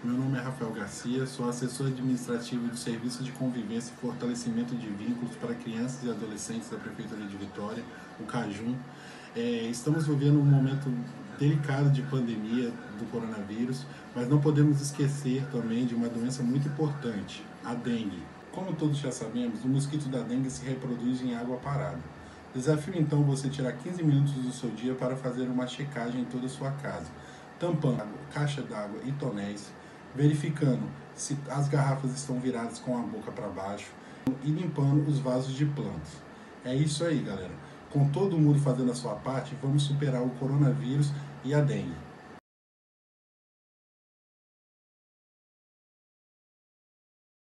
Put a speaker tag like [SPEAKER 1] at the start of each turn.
[SPEAKER 1] Meu nome é Rafael Garcia, sou assessor administrativo do Serviço de Convivência e Fortalecimento de Vínculos para Crianças e Adolescentes da Prefeitura de Vitória, o CAJUM. Estamos vivendo um momento delicado de pandemia do coronavírus, mas não podemos esquecer também de uma doença muito importante, a dengue. Como todos já sabemos, o mosquito da dengue se reproduz em água parada. Desafio então você tirar 15 minutos do seu dia para fazer uma checagem em toda a sua casa, tampando caixa d'água e tonéis, verificando se as garrafas estão viradas com a boca para baixo e limpando os vasos de plantas. É isso aí, galera. Com todo mundo fazendo a sua parte, vamos superar o coronavírus e a dengue.